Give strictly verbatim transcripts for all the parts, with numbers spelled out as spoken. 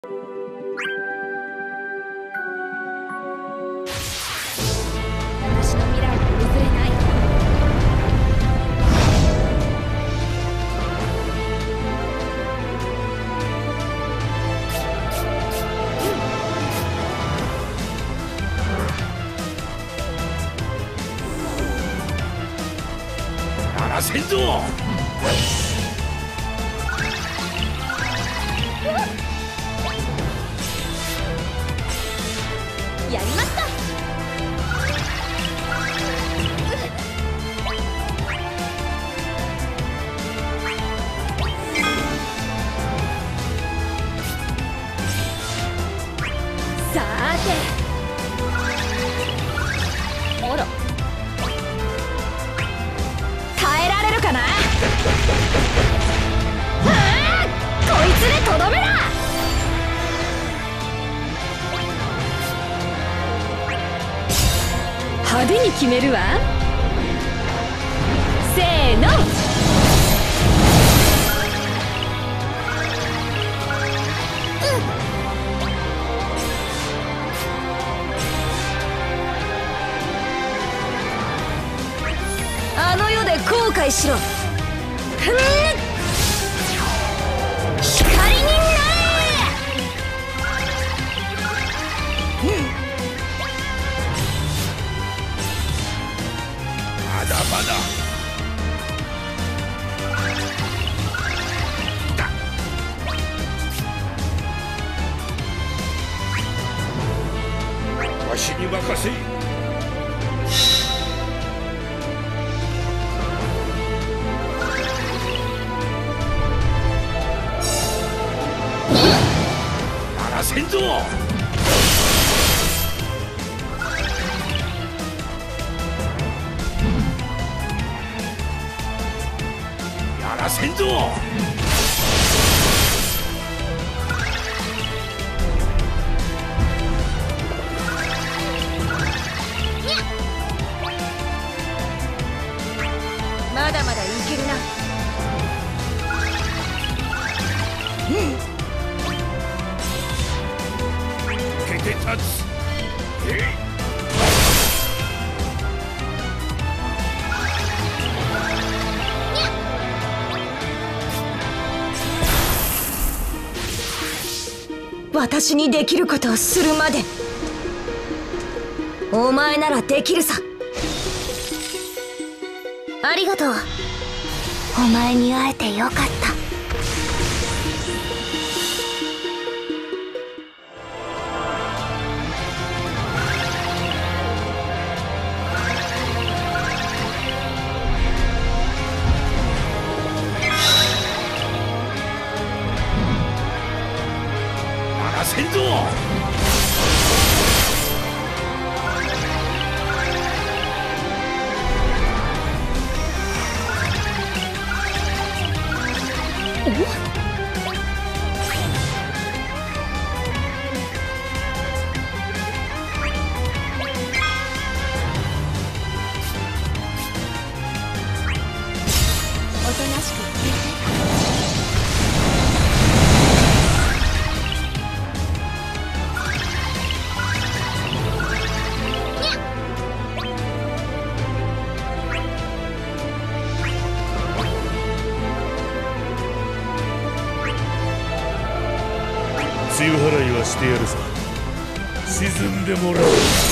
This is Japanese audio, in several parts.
私の未来は譲れない。 ならせんぞ。 やりました。さーて、あら、耐えられるかな。はあ、こいつでとどめだ。派手に決めるわ。せーの。あの世で後悔しろ。ふん、光になれ。 まだまだ。わしに任せ。ならせんぞ。やらせんぞ。 まだまだいけるな。 受けて立つ。えい。 私にできることをするまで。お前ならできるさ。ありがとう。お前に会えてよかった。 ならせんぞ。 おとなしく聞いて。 梅雨払いはしてやるさ。沈んでもらう。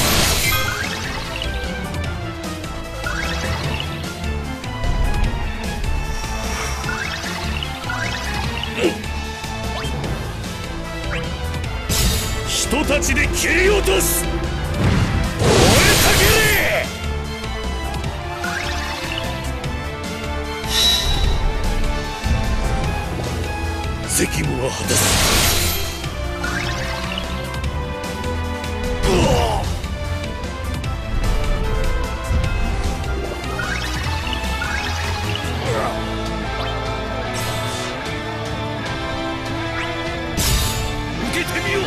人たちで切り落とす。燃えたけれ。責務は果たす。受けてみよう。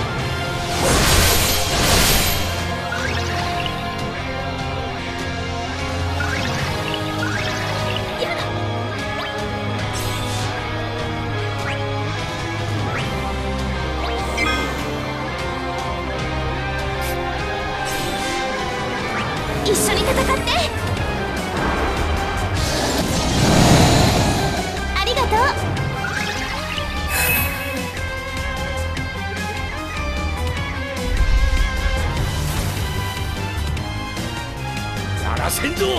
一緒に戦って。ありがとう。 やらせんぞ。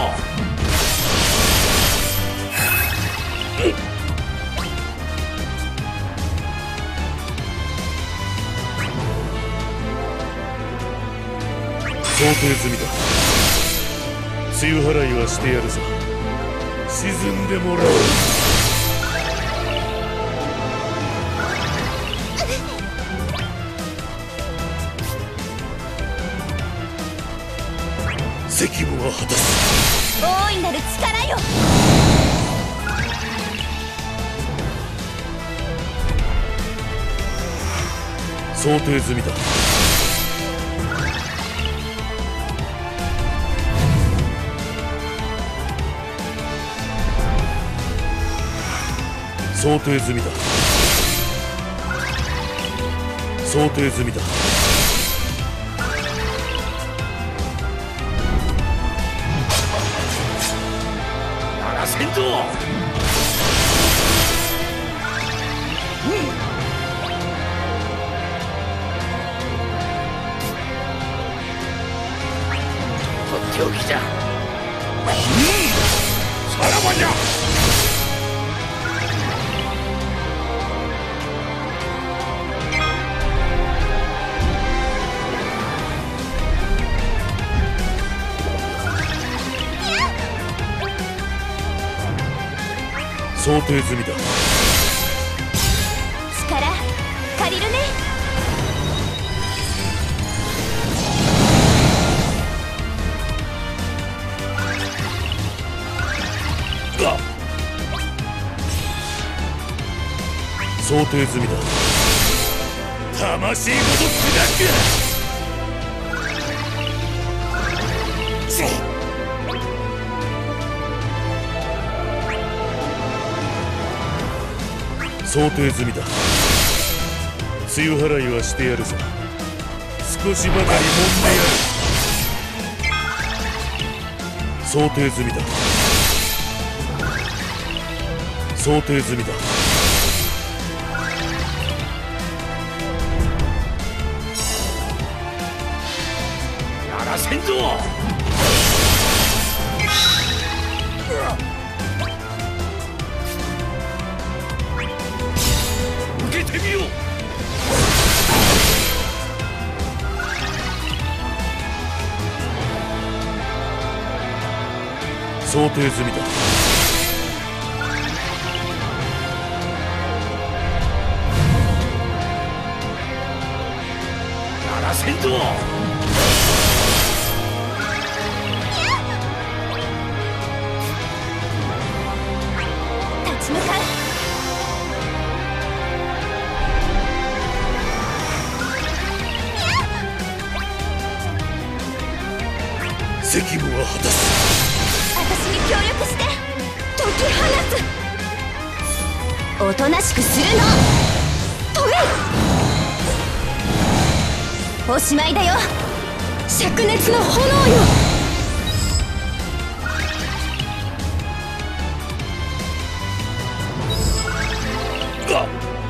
想定済みだ。梅雨払いはしてやるぞ。沈んでもらおう。責務は果たす。 大いなる力よ。 想定済みだ。想定済みだ。想定済みだ。やらせんぞ。とっておきじゃ。うん、さらばじゃ。想定済みだ。 力借りるね。 が想定済みだ。魂ごと砕く。想定済みだ。梅雨払いはしてやるぞ。少しばかり揉んでやる。想定済みだ。想定済みだ。やらせんぞ。受けてみよう。想定済みだ。やらせんぞ。 立ち向かう。 責務は果たす。 私に協力して解き放つ。おとなしくするの。飛べ。おしまいだよ。灼熱の炎よ。 が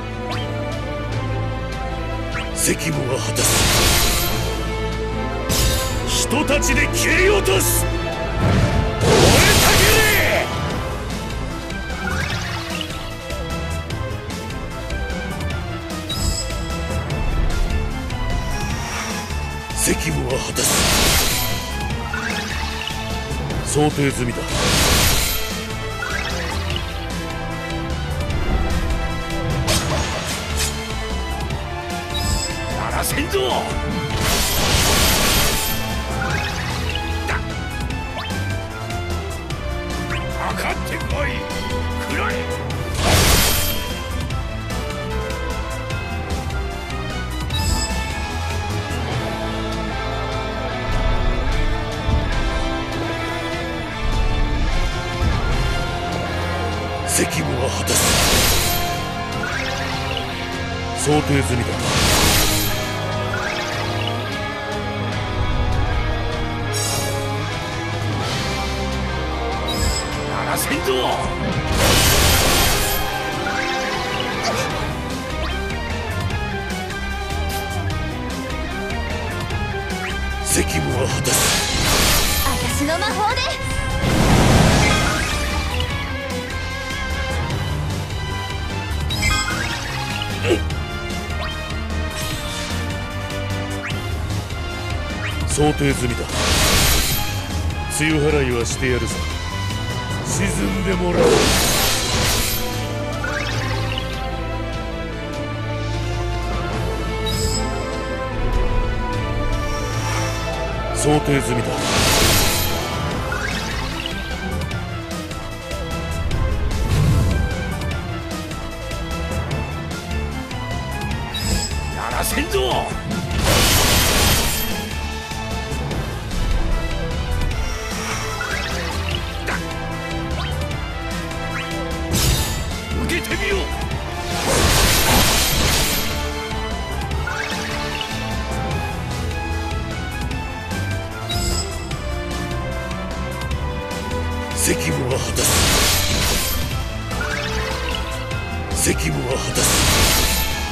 責務は果たす。人たちで切り落とす。燃えたけれ。責務は果たす。想定済みだ。やらせんぞ。かかってこい。くらえ。責務は果たす。想定済みだ。 責務は果たす。 私の魔法で想定済みだ。梅雨払いはしてやるさ。沈んでもらおう。想定済みだ。ならせんぞ。受けてみよう。責務は果たす。責務は果たす。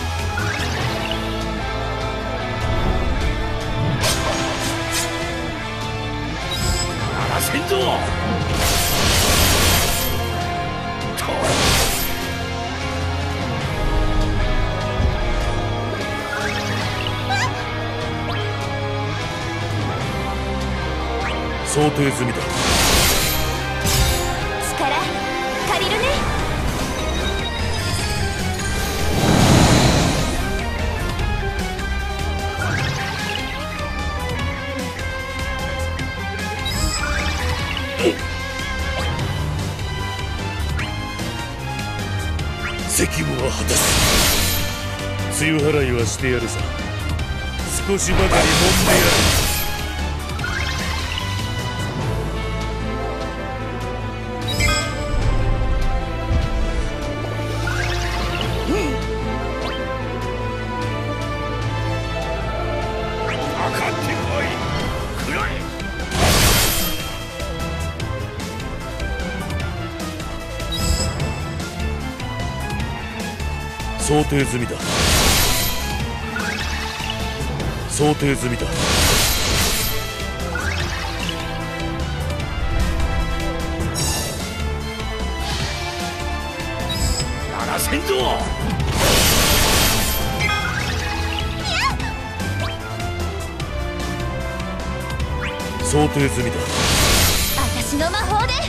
ならせんぞ。想定済みだ。 力借りるね。 責務は果たす。梅雨払いはしてやるさ。少しばかり揉んでやる。想定済みだ。想定済みだ。ならせんぞ。想定済みだ。 私の魔法で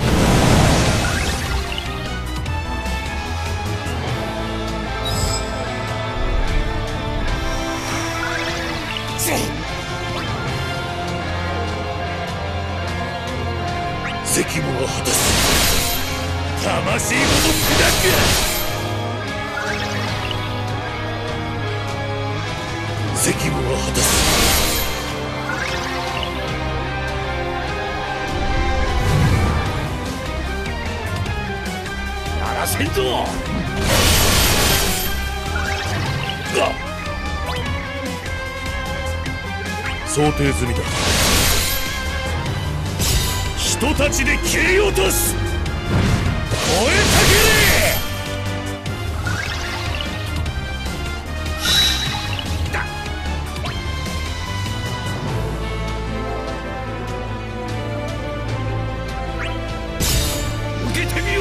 責務は果たす。魂ごと砕く。責務は果たす。ならせんぞ。想定済みだ。人たちで切り落とす。燃えたけれ。受けてみよう。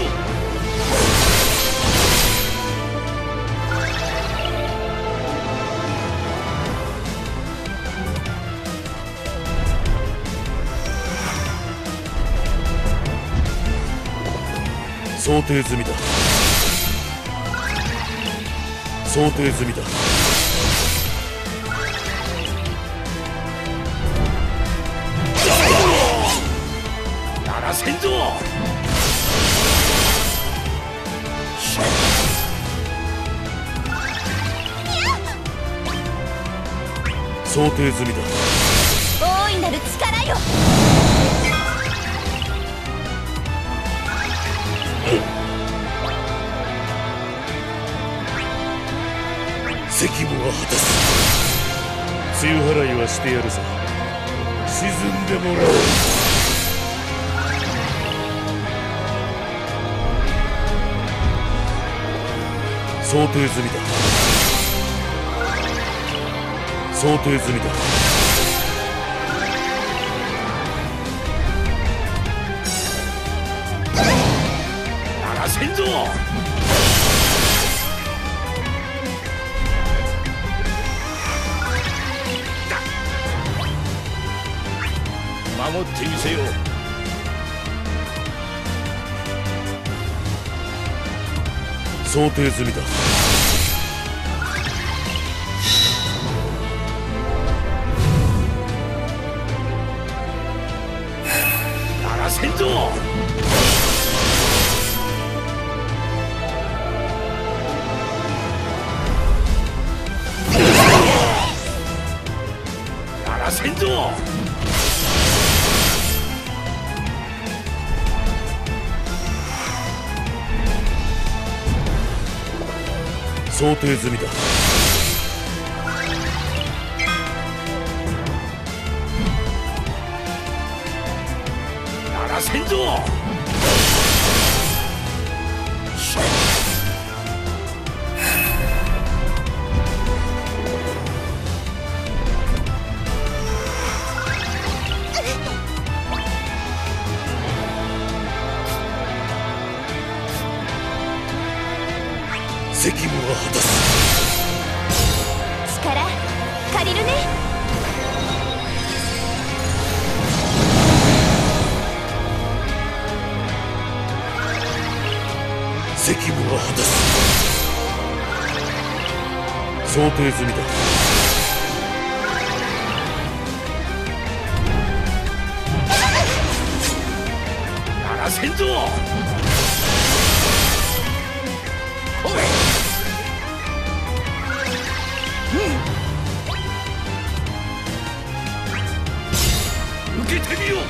想定済みだ。想定済みだ。ならせんぞ。想定済みだ。 大いなる力よ。 責務は果たす。梅雨払いはしてやるさ。沈んでもらおう。想定済みだ。想定済みだ。 守ってみせよ。想定済みだ。やらせんぞ。やらせんぞ。想定済みだ。やらせんぞ。責務は果たす。 力借りるね。 責務は果たす。想定済みだ。やらせんぞ。おい、受けてみよう。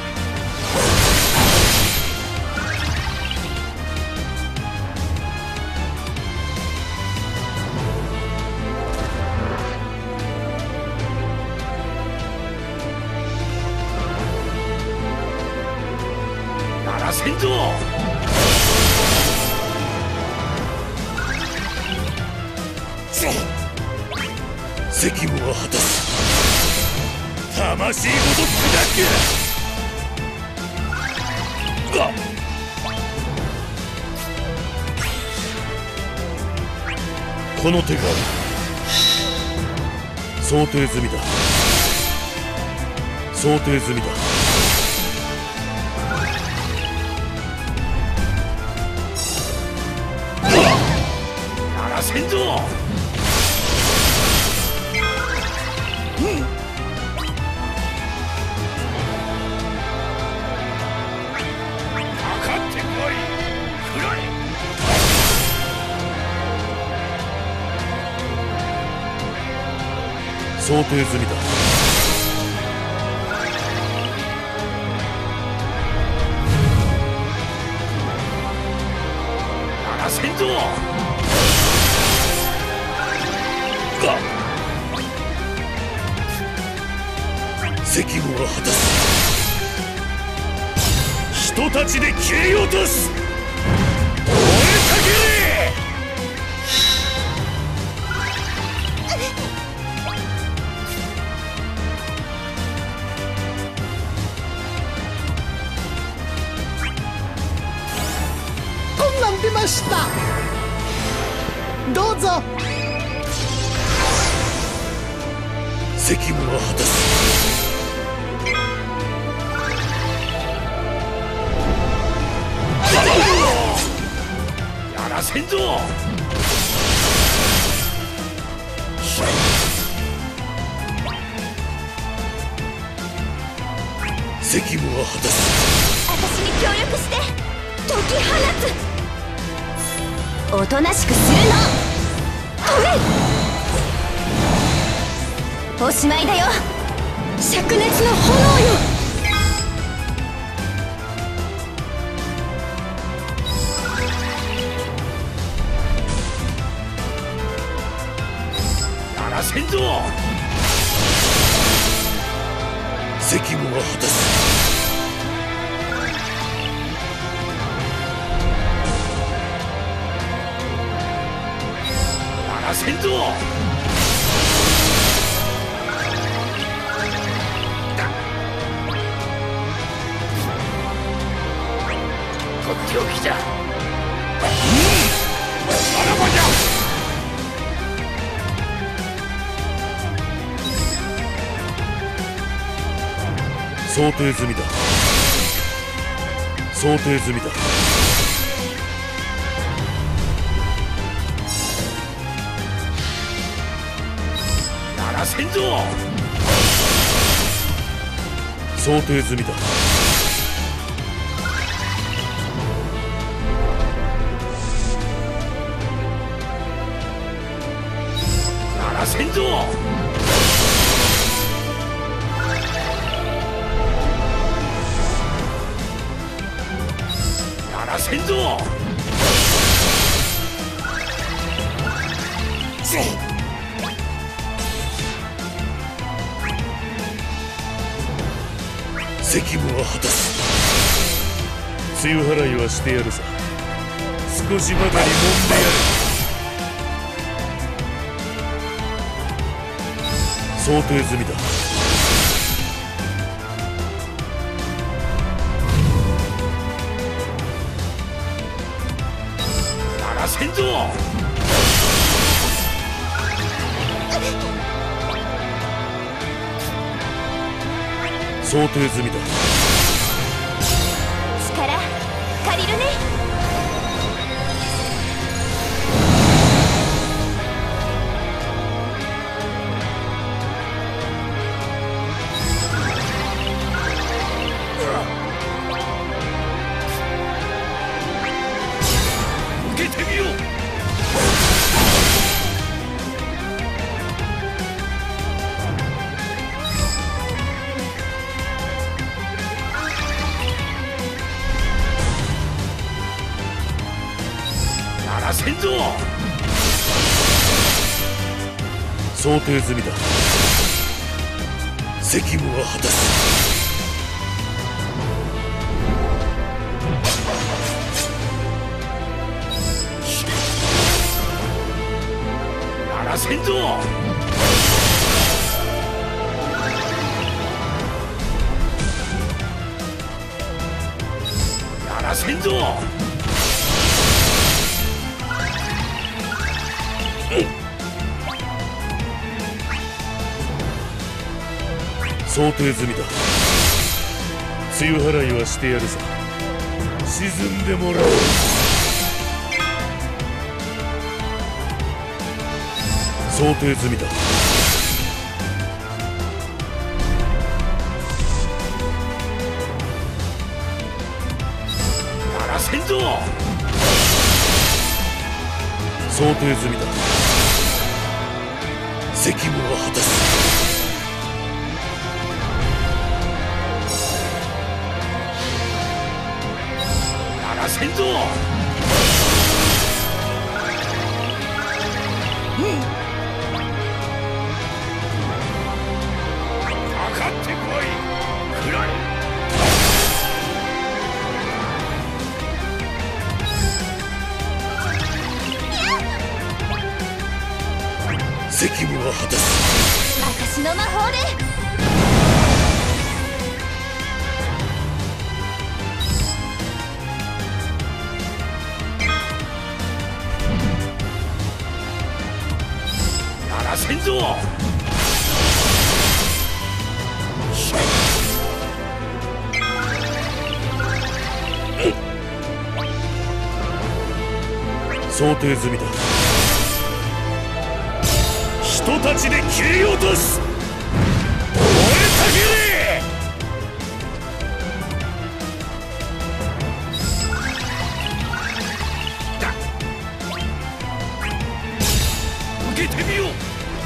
やらせんぞ。責務は果たす。魂ごと砕く。がこの手がある。想定済みだ。想定済みだ。やらせんぞ。想定済みだ。やらせんぞ。が責務は果たす。人たちで切り落とす。燃えたけれ。 出ました。どうぞ。 責務は果たす。やらせんぞ。責務は果たす。 私に協力して解き放つ。おとなしくするの。止め。おしまいだよ。灼熱の炎よ。 やらせんぞ。責務は果たす。やらせんぞ。とっておきだ。 想定済みだ。想定済みだ。ならせんぞ。想定済みだ。ならせんぞ。ならせんぞ。せい。責務は果たす。梅雨払いはしてやるさ。少しばかり揉んでやる。想定済みだ。ならせんぞ。想定済みだ。 力借りるね。 受けてみよう。ならせんぞ。想定済みだ。責務は果たす。ならせんぞ。ならせんぞ。想定済みだ。梅雨払いはしてやるさ。沈んでもらおう。想定済みだ。ならせんぞ。想定済みだ。責務は果たす。ならせんぞ。うん。かかってこい。くらえ。責務は果たす。 私の魔法で。 ならせんぞ。想定済みだ。人たちで切り落とす。燃えたぎれ。だ。受けてみよう。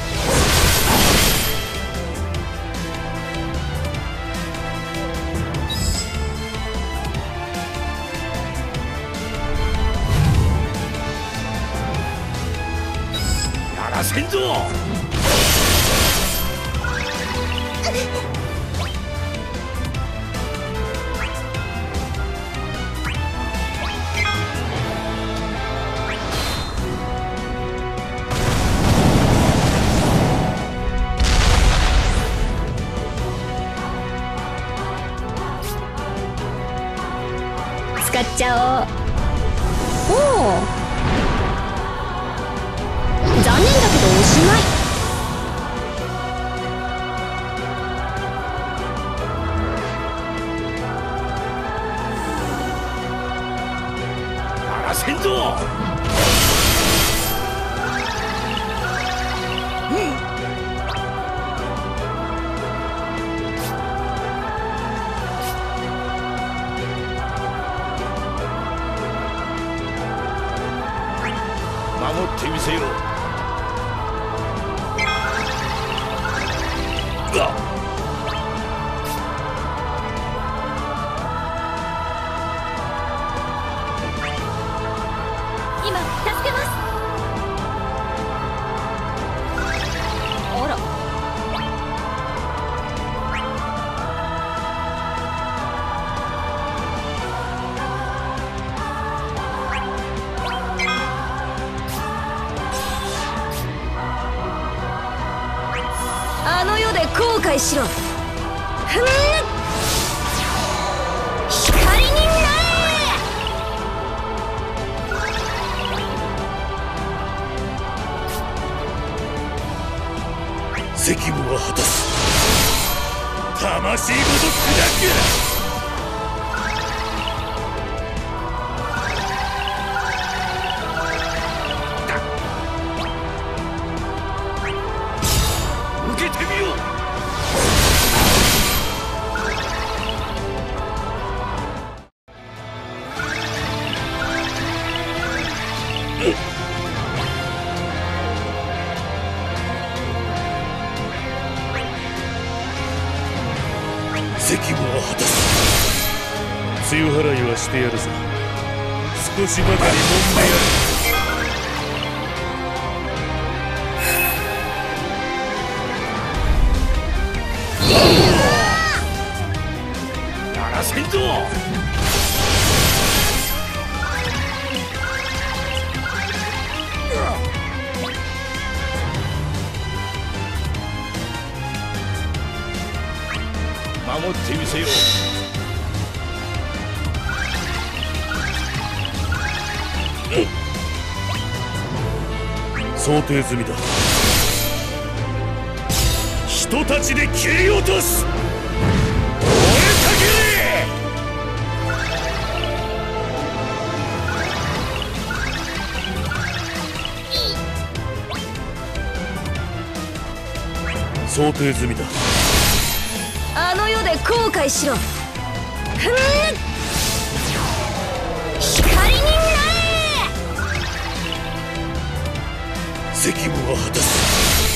ならせんぞ。 使っちゃおう。おお。残念だけどおしまい。 せんぞ。守ってみせよ。が今助けます。あら、あの世で後悔しろ。ふん、光になれ。 責務は果たす。魂ごと砕く。受けてみよう。責務は果たす。露払いはしてやるぞ。少しばかり揉んでやる。やらせんぞ。守ってみせよ。想定済みだ。人たちで切り落とす。燃えたけれ。想定済みだ。 あの世で後悔しろ。ふん、光になれ。 責務は果たす。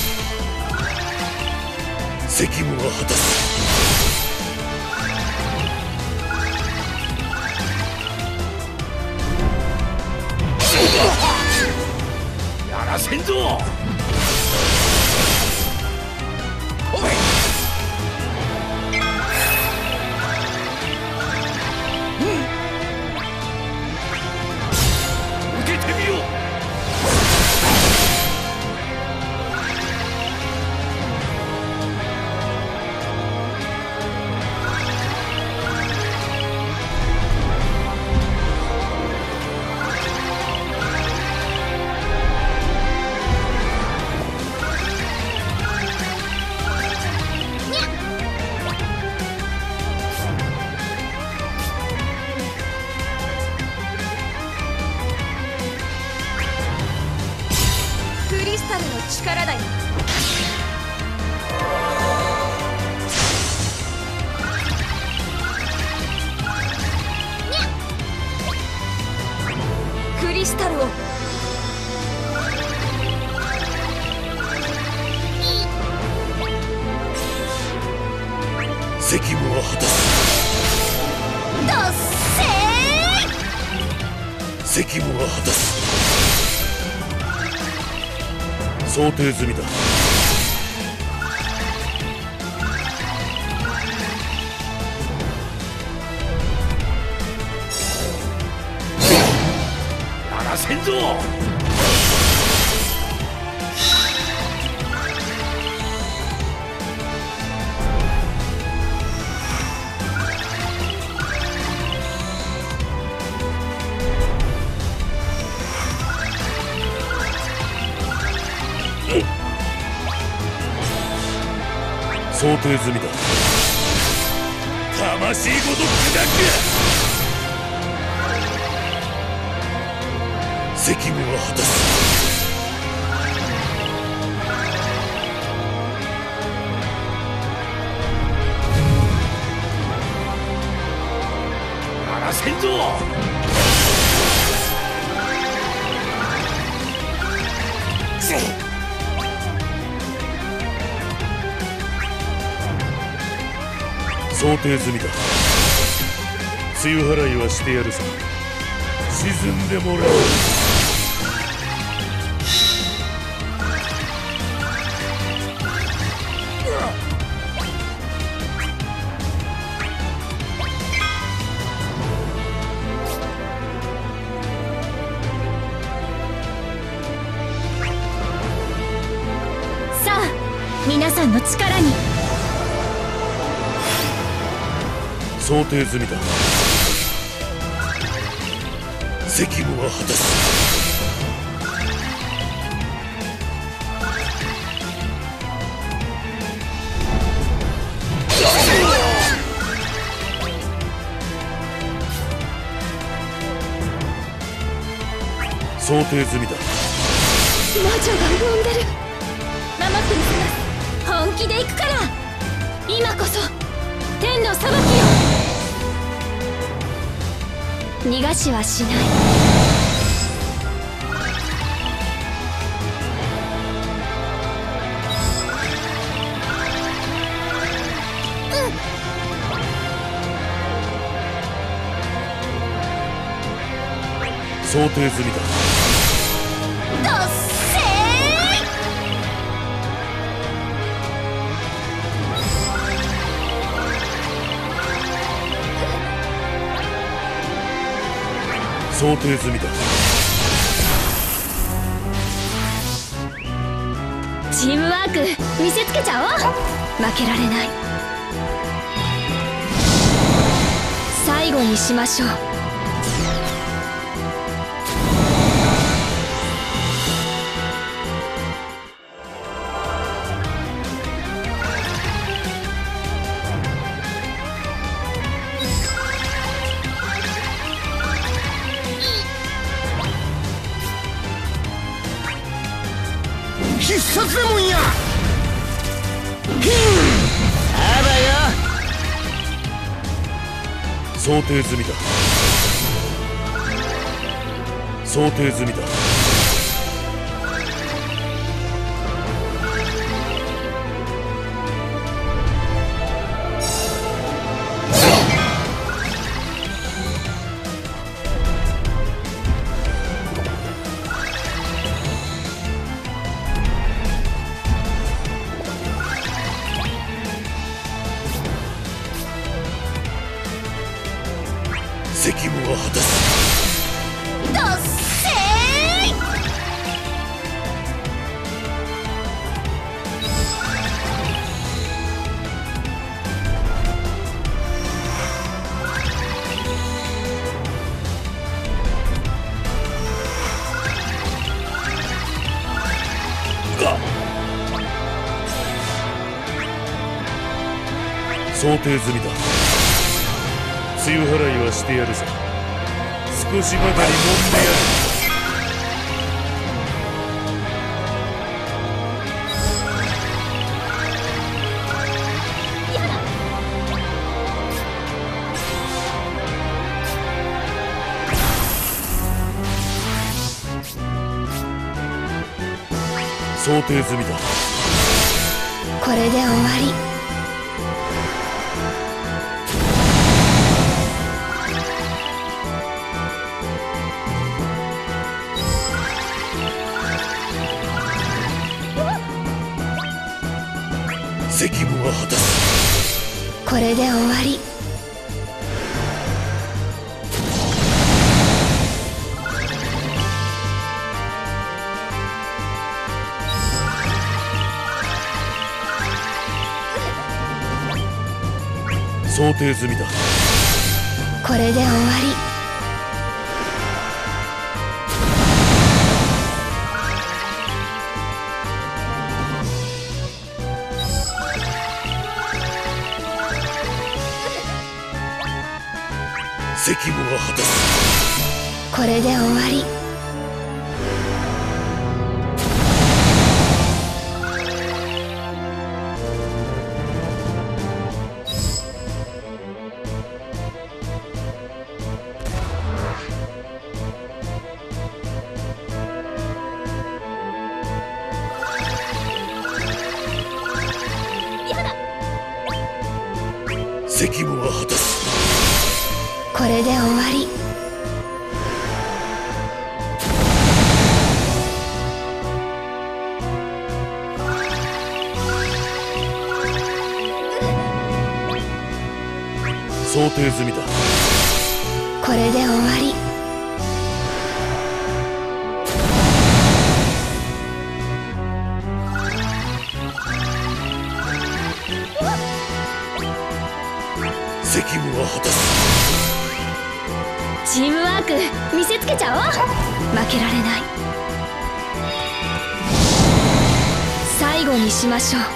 責務は果たす。やらせんぞ。おい、受けてみよう。 クリスタルの力だよ。クリスタルを責務は果たす。 どっせー。 責務は果たす。想定済みだ。やらせんぞ。想定済みだ。魂ごと砕く。 責務は果たす。ならせんぞ。想定済みだ。梅雨払いはしてやるさ。沈んでもらう。 さあ皆さんの力に。 想定済みだ。責務は果たす。想定済みだ。 魔女が呼んでる。守ってみせます。本気で行くから。今こそ天の裁きよ。逃がしはしない。 想定済みだ。 どっせ想定済みだ。 チームワーク見せつけちゃおう。負けられない。最後にしましょう。 必殺レモンや。ヒンあばよ。 想定済みだ。想定済みだ。責務は果たす。 どっせー想定済みだ。梅雨払いはしてやるさ。少しばかり揉んでやる。想定済みだ。 これで終わり。 責務は果たす。 これで終わり。 想定済みだ。 これで終わり。 責務は果たす。 これで終わり。 責務は果たす。 これで終わり。 想定済みだ。 これで終わり。 責務は果たす。 チームワーク見せつけちゃおう。負けられない。最後にしましょう。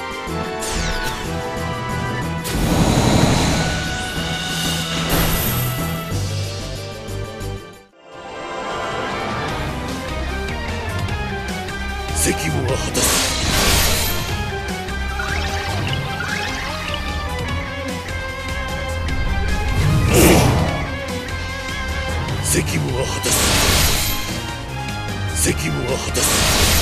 責務は果たす。責務は果たす。責務は果たす。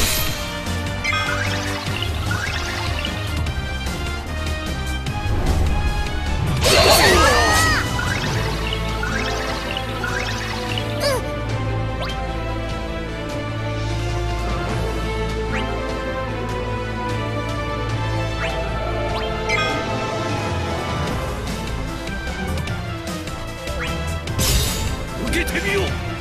受けてみよう。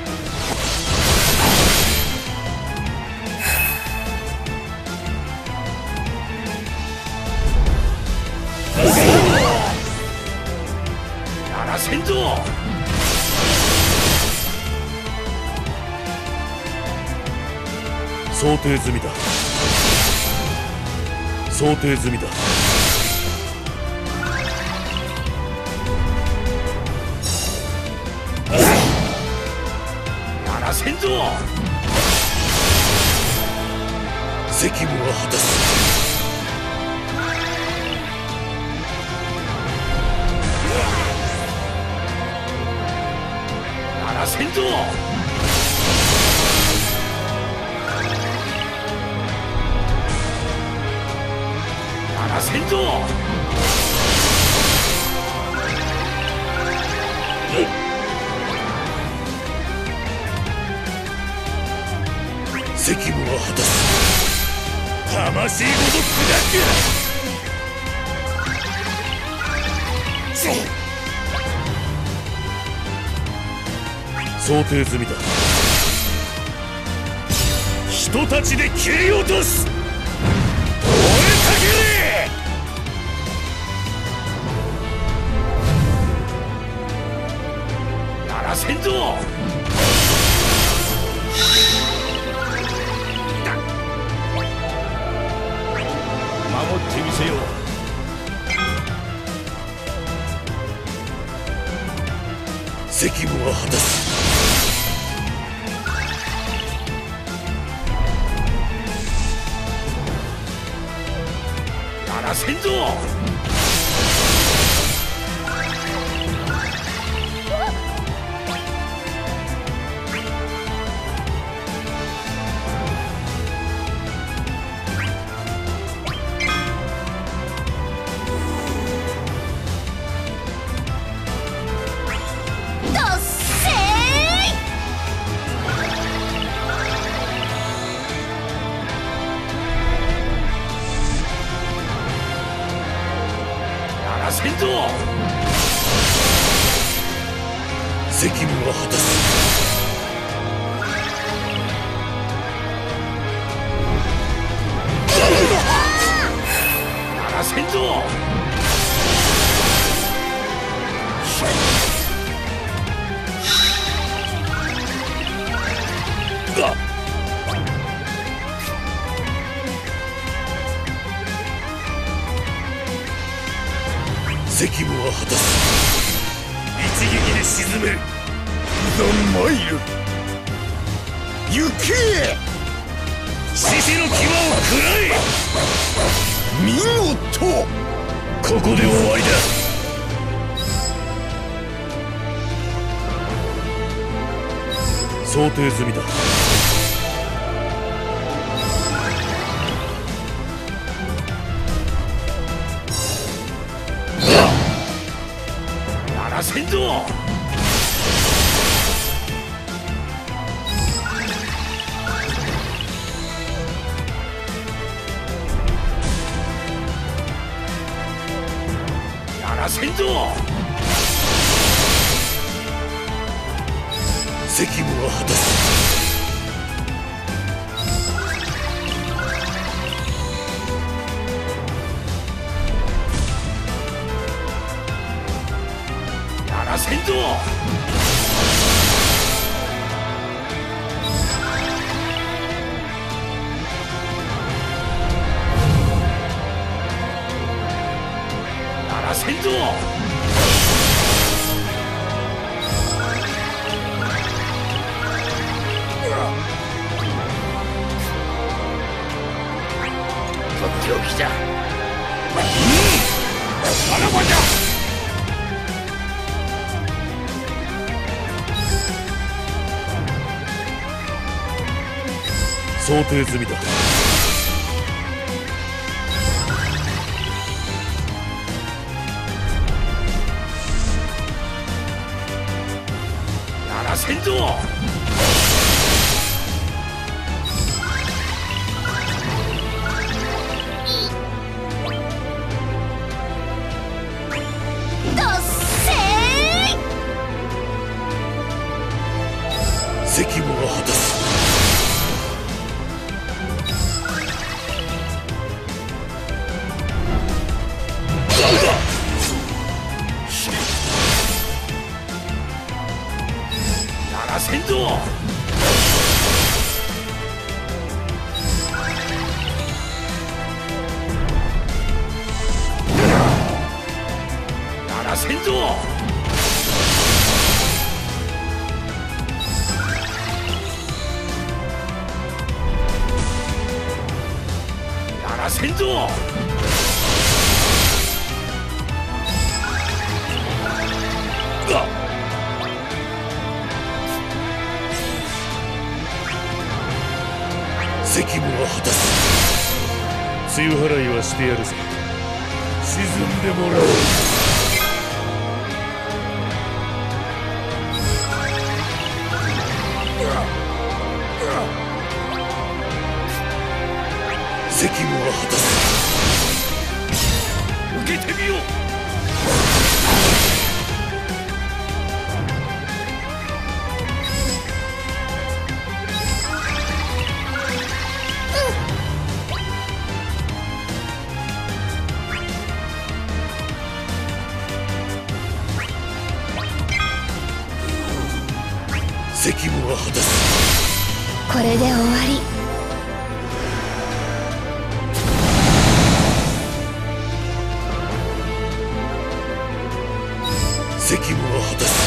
やらせんぞ。想定済みだ。想定済みだ。やらせんぞ。責務は果たす。やらせんぞ。やらせんぞ。責務は果たす。魂ごと砕く。想定済みだ。人たちで切り落とす。燃えたけれ。やらせんぞ。守ってみせよう。責務は果たす。やらせんぞ。やらせんぞ。責務は果たす。やらせんぞ。だ。責務は果たす。一撃で沈める。ザ・マイル。行け。獅子の牙を食らえ。見事。ここで終わりだ。想定済みだ。 せんぞ。やらせんぞ。責務は果たす。やらせんぞ。やらせんぞ。とっておきじゃ。うん、あらばじゃ。想定済みだ。やらせんぞ。責務は果たす。やらせんぞ。やらせんぞ。やらせんぞ。責務は果たす。梅雨払いはしてやるぞ。沈んでもらおう。責務は果たす。受けてみよう。責務は果たす。 これで終わり。 責務は果た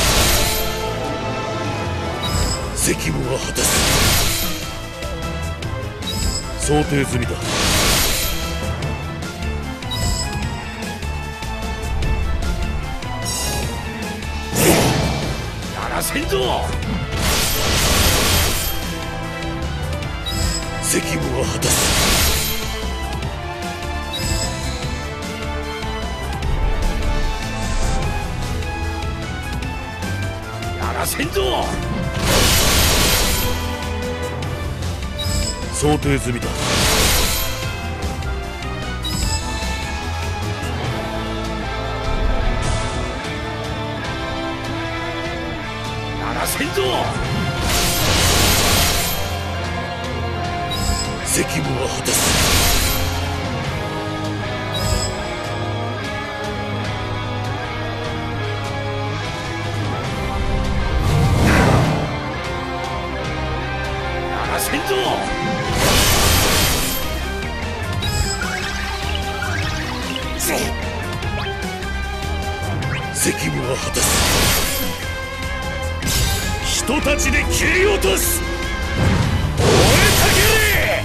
す。責務は果たす。想定済みだ。やらせんぞ。責務は果たす。やらせんぞ。想定済みだ。やらせんぞ。責務は果たす。やらせんぞ。責務は果たす。人たちで切り落とす。燃えたけれ。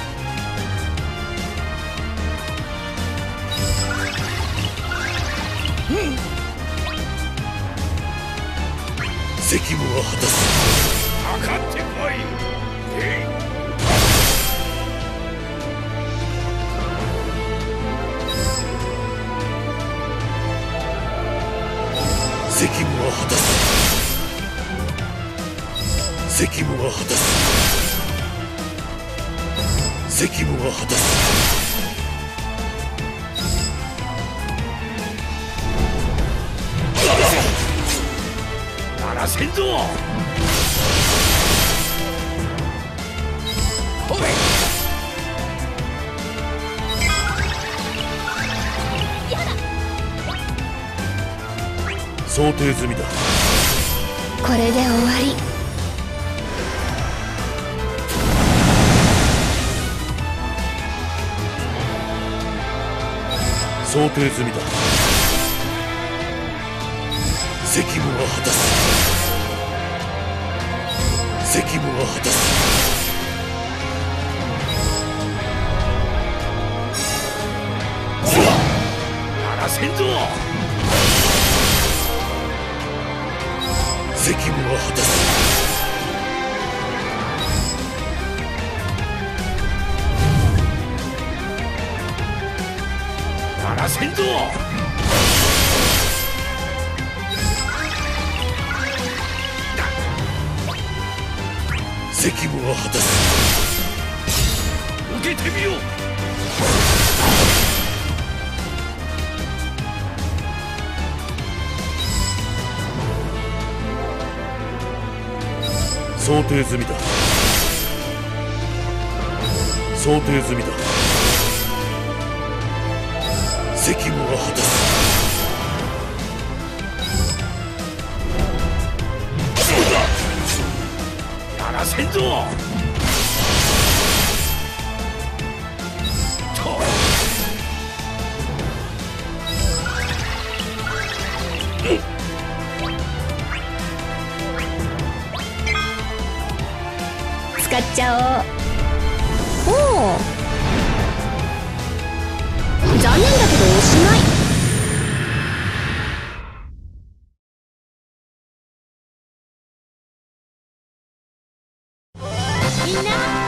責務は果たす。かかってこい。えい。責責務は果たす。責務は果たす。責務は果たす。ならせんぞ。ほい。想定済みだ。 これで終わり。 想定済みだ。責務は果たす。責務は果たす。ならせんぞ。責務は果たす。ならせんぞ。責務は果たす。受けてみよう。想定済みだ。想定済みだ。責務は果たす。そうだ。やらせんぞ。 使っちゃおう。おお、残念だけどおしまい。みんな